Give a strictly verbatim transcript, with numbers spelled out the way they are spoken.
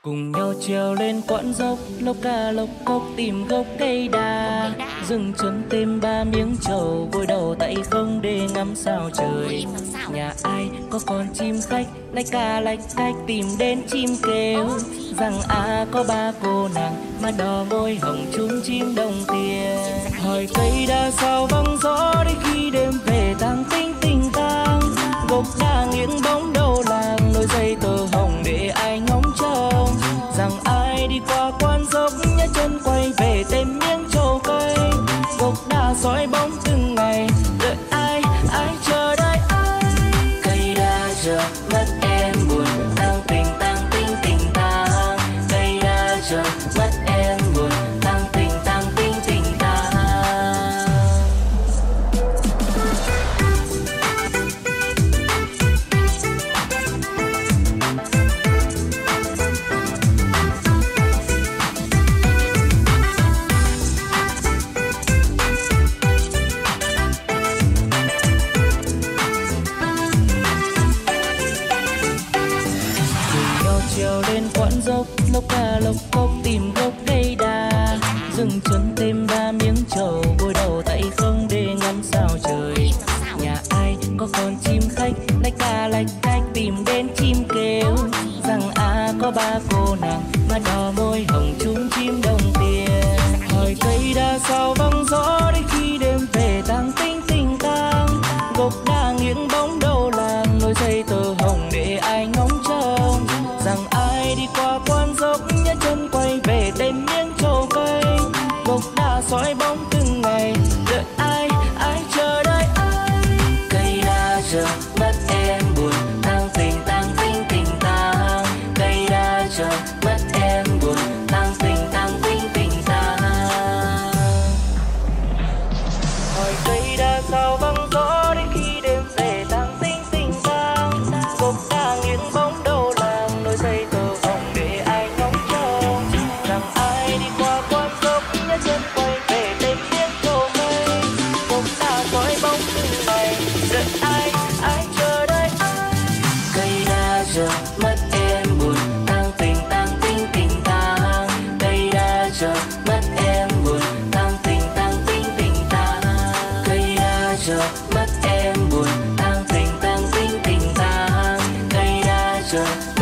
Cùng nhau trèo lên quãng dốc, lốc ca lốc cốc tìm gốc cây đa. Dừng chân thêm ba miếng trầu, vội đầu tay không để ngắm sao trời. Nhà ai có con chim khách, lách ca lách cách tìm đến chim kêu. Rằng à có ba cô nàng, mà đỏ môi hồng chung chim đồng tiền. Hỏi cây đa sao vắng gió đến khi đêm về tang tinh tình tang. Gốc đa nghiêng bóng đầu làng, nối dây tơ hồng để ai ngóng trông. Rằng ai đi qua quan dốc nhấc chân quay về tìm miếng trầu cây. Gốc đa dõi bóng từng ngày, đợi ai, ai chờ đợi ai. Cây đa giờ mất em buồn, tang tình tang tinh tình tang. Cây đa giờ mất em buồn, tang tình tang tinh tình tang. Trèo lên quãng dốc, lốc ca lốc cốc tìm gốc cây đa. Dừng chân thêm ba miếng trầu, vội đầu tay không để ngắm sao trời. Nhà ai có con chim khách, lách ca lách cách tìm đến chim kêu. Rằng à có ba cô nàng, mà đỏ môi hồng chung chim đồng tiền. Hỏi cây đa sao vắng gió đến khi đêm về tang tinh tình tang. Gốc đa nghiêng bóng đầu làng, nối dây tơ hồng để ai ngóng trông. Rằng ai đi qua quan dốc nhấc chân quay về tìm miếng trầu cây. Gốc đa soi bóng từng ngày, đợi ai, ai chờ đợi ai. Cây đa giờ mất em buồn, tang tình tang tinh tình tang. Cây đa giờ mất em buồn, tang tình tang tinh tình tang. Hỏi cây đa sao vắng gió đến khi đêm về tang tinh tình tang. Gốc đa nghiêng bóng đầu làng, nối dây tơ hồng để ai ngóng trông. Rằng ai đi qua quan dốc nhấc chân quay về tìm miếng trầu cây. Gốc đa dõi bóng từng ngày, đợi ai, ai chờ đợi ai. Cây đa giờ mất em buồn, tang tình tang tinh tình tang. Cây đa giờ mất em buồn, tang tình tang tinh tình tang. Cây đa giờ mất em buồn, tang tình tang tinh tình tang. Cây đa giờ